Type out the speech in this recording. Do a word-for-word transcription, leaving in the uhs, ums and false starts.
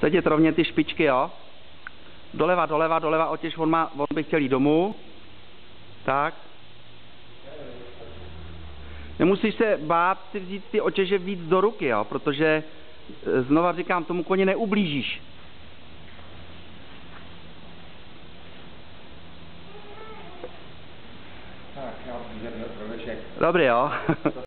Sedět rovně ty špičky, jo. Doleva, doleva, doleva, otěž, on, má, on by chtěl jít domů. Tak. Nemusíš se bát si vzít ty otěže víc do ruky, jo, protože znova říkám, tomu koni neublížíš. Tak, já, Dobrý, jo.